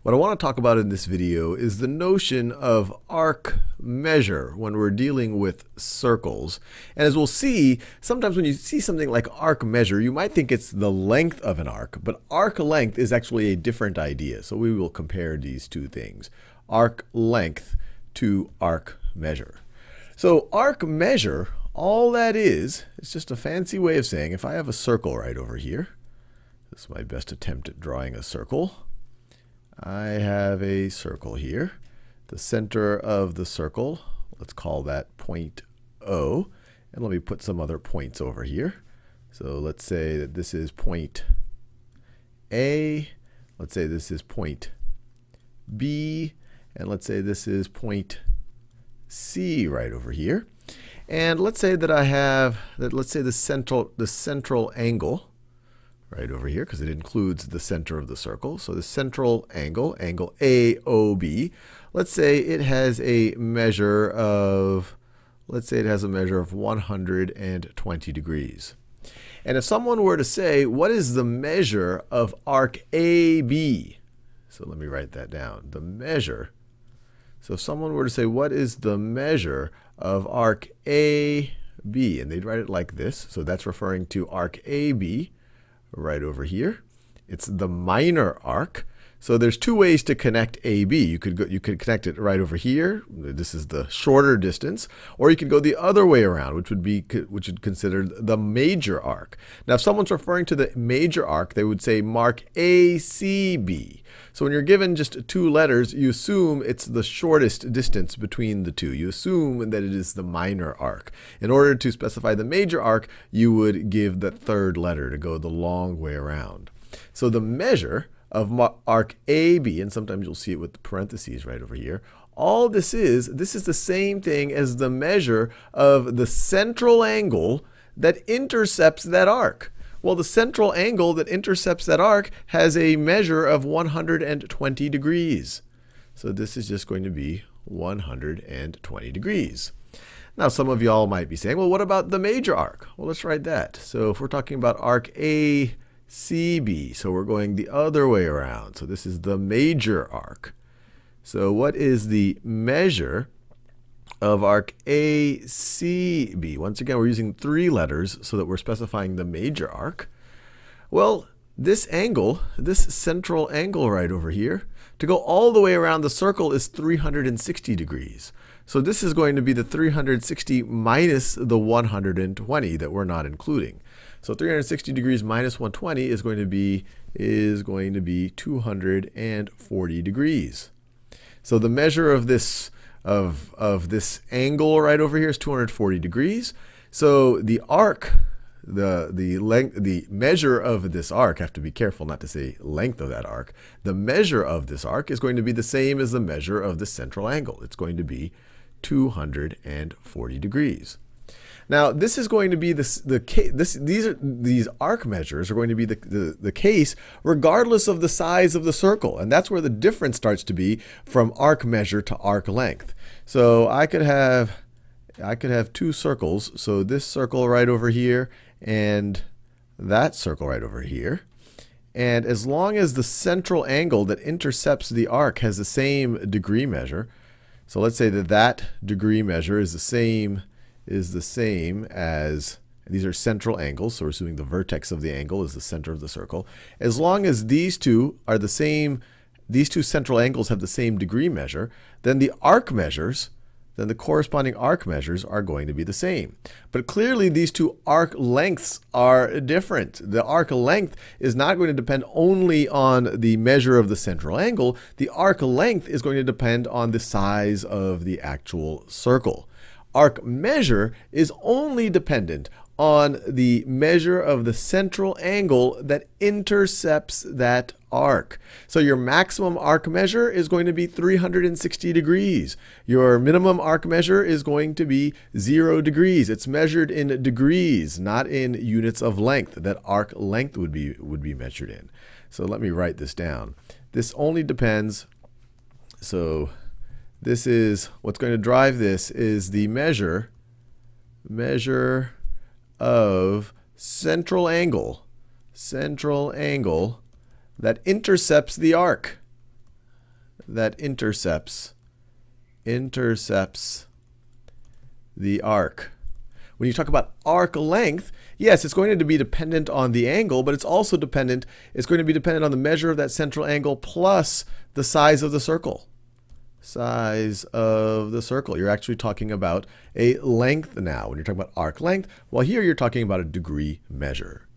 What I want to talk about in this video is the notion of arc measure when we're dealing with circles. And as we'll see, sometimes when you see something like arc measure, you might think it's the length of an arc, but arc length is actually a different idea. So we will compare these two things, arc length to arc measure. So arc measure, all that is just a fancy way of saying if I have a circle right over here, this is my best attempt at drawing a circle. I have a circle here. The center of the circle, let's call that point O. And let me put some other points over here. So let's say that this is point A. Let's say this is point B. And let's say this is point C right over here. And let's say that I have, let's say the central angle right over here, because it includes the center of the circle. So the central angle, angle AOB, let's say it has a measure of, 120 degrees. And if someone were to say, what is the measure of arc AB? So let me write that down. The measure. So if someone were to say, what is the measure of arc AB? And they'd write it like this. So that's referring to arc AB. Right over here. It's the minor arc. So there's two ways to connect AB. You could connect it right over here. This is the shorter distance, or you could go the other way around, which would consider the major arc. Now, if someone's referring to the major arc, they would say mark ACB. So when you're given just two letters, you assume it's the shortest distance between the two. You assume that it is the minor arc. In order to specify the major arc, you would give the third letter to go the long way around. So the measure of arc AB, and sometimes you'll see it with the parentheses right over here, all this is the same thing as the measure of the central angle that intercepts that arc. Well, the central angle that intercepts that arc has a measure of 120 degrees. So this is just going to be 120 degrees. Now, some of y'all might be saying, well, what about the major arc? Well, let's write that. So if we're talking about arc ACB, so we're going the other way around. So this is the major arc. So what is the measure of arc ACB? Once again, we're using three letters so that we're specifying the major arc. Well, this angle, this central angle right over here, to go all the way around the circle is 360 degrees. So this is going to be the 360 minus the 120 that we're not including. So 360 degrees minus 120 is going to be 240 degrees. So the measure of this this angle right over here is 240 degrees. So the arc, the measure of this arc, I have to be careful not to say length of that arc. The measure of this arc is going to be the same as the measure of the central angle. It's going to be 240 degrees. Now, this is going to be these arc measures are going to be the case regardless of the size of the circle. And that's where the difference starts to be from arc measure to arc length. So I could have two circles. So this circle right over here and that circle right over here. And as long as the central angle that intercepts the arc has the same degree measure, so let's say that degree measure is the same as, these are central angles, so we're assuming the vertex of the angle is the center of the circle. As long as these two are the same, these two central angles have the same degree measure, then the corresponding arc measures are going to be the same. But clearly these two arc lengths are different. The arc length is not going to depend only on the measure of the central angle. The arc length is going to depend on the size of the actual circle. Arc measure is only dependent on the measure of the central angle that intercepts that arc. So your maximum arc measure is going to be 360 degrees. Your minimum arc measure is going to be 0 degrees. It's measured in degrees, not in units of length that arc length would be measured in. So let me write this down. This only depends, so this is, what's going to drive this is the measure of central angle that intercepts the arc. that intercepts the arc. When you talk about arc length, yes, it's going to be dependent on the angle, but it's also dependent, it's going to be dependent on the measure of that central angle plus the size of the circle. Size of the circle. You're actually talking about a length now. When you're talking about arc length, well, here you're talking about a degree measure.